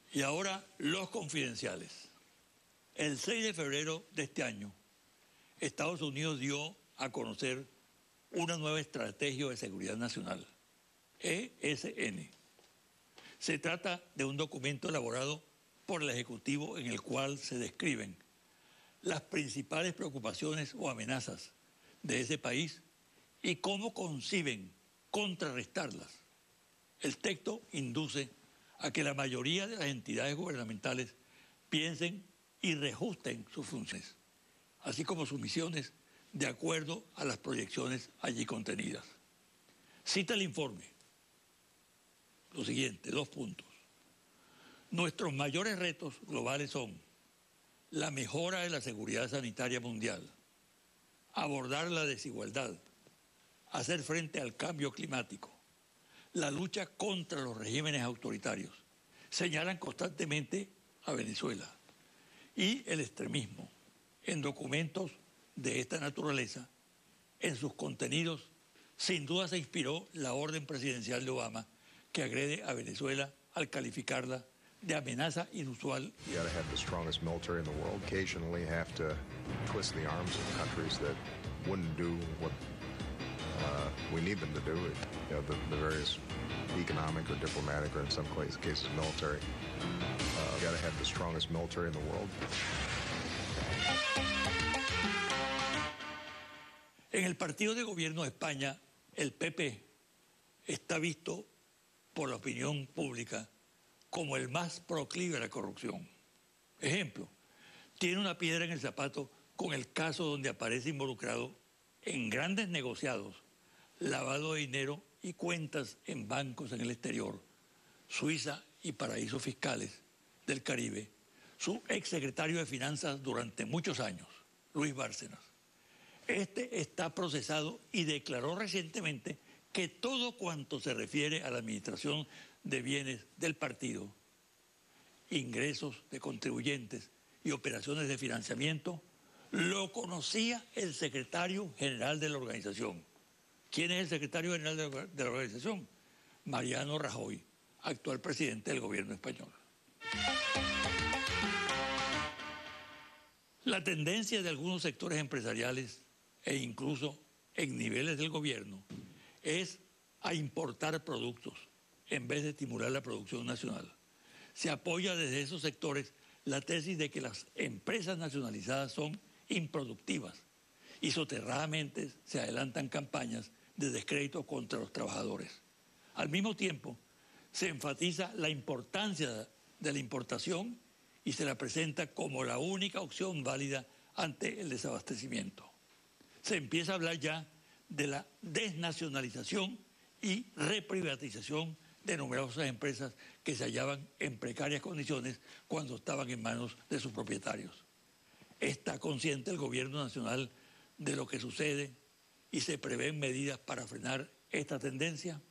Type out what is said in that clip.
Y ahora los confidenciales. El 6 de febrero de este año, Estados Unidos dio a conocer una nueva estrategia de seguridad nacional, ESN. Se trata de un documento elaborado por el Ejecutivo en el cual se describen las principales preocupaciones o amenazas de ese país y cómo conciben contrarrestarlas. El texto induce a que la mayoría de las entidades gubernamentales piensen y reajusten sus funciones, así como sus misiones, de acuerdo a las proyecciones allí contenidas. Cita el informe lo siguiente, 2 puntos. Nuestros mayores retos globales son la mejora de la seguridad sanitaria mundial, abordar la desigualdad, hacer frente al cambio climático, la lucha contra los regímenes autoritarios. Señalan constantemente a Venezuela y el extremismo. En documentos de esta naturaleza, en sus contenidos, sin duda se inspiró la orden presidencial de Obama que agrede a Venezuela al calificarla de amenaza inusual. You gotta have the strongest military in the world. Occasionally have to twist the arms of countries that wouldn't do what we need them to do. You know, the various economic or diplomatic or in some cases military. You gotta have the strongest military in the world. En el partido de gobierno de España, el PP está visto por la opinión pública como el más proclive a la corrupción. Ejemplo, tiene una piedra en el zapato con el caso donde aparece involucrado en grandes negociados, lavado de dinero y cuentas en bancos en el exterior, Suiza y paraísos fiscales del Caribe, su exsecretario de Finanzas durante muchos años, Luis Bárcenas. Este está procesado y declaró recientemente que todo cuanto se refiere a la administración de bienes del partido, ingresos de contribuyentes y operaciones de financiamiento, lo conocía el secretario general de la organización. ¿Quién es el secretario general de la organización? Mariano Rajoy, actual presidente del gobierno español. La tendencia de algunos sectores empresariales e incluso en niveles del gobierno es a importar productos en vez de estimular la producción nacional. Se apoya desde esos sectores la tesis de que las empresas nacionalizadas son improductivas y soterradamente se adelantan campañas de descrédito contra los trabajadores. Al mismo tiempo, se enfatiza la importancia de la importación y se la presenta como la única opción válida ante el desabastecimiento. Se empieza a hablar ya de la desnacionalización y reprivatización de numerosas empresas que se hallaban en precarias condiciones cuando estaban en manos de sus propietarios. ¿Está consciente el gobierno nacional de lo que sucede y se prevén medidas para frenar esta tendencia?